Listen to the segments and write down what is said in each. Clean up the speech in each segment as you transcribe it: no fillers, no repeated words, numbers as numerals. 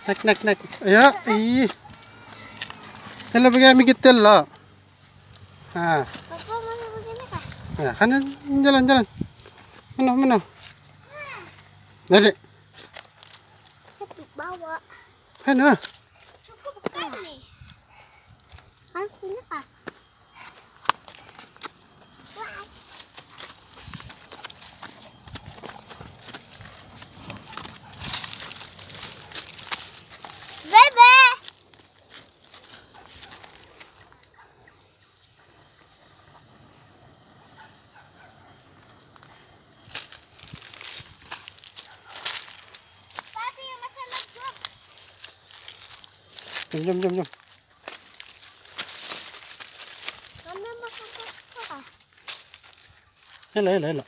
Naik. Ya, ih. Hello, bagi kami kita lah. Papa mana begini kah? Ya, kan jalan. Mana? Dari. Tapi bawa. Mana? Cukup kan nih? Kan sini kah? Bebe. Tadi macam nak Jom. Mama makan apa? Hello.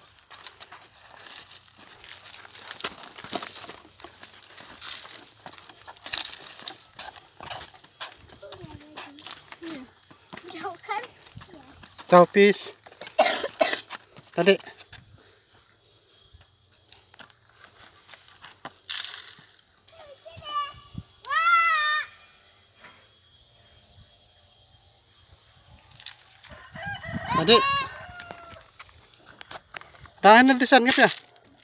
Jauh kan? Ciao, peace. Tadi. Dah na desan ka ya.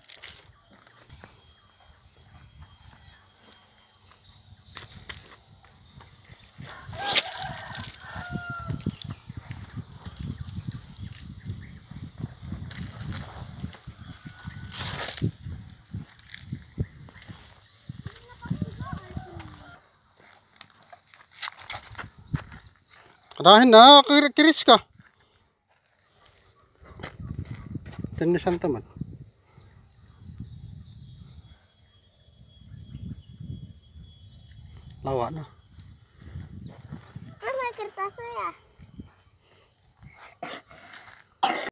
Dahin na kiris ka. Tinisan teman. Lawak na. Kan kertasnya ya?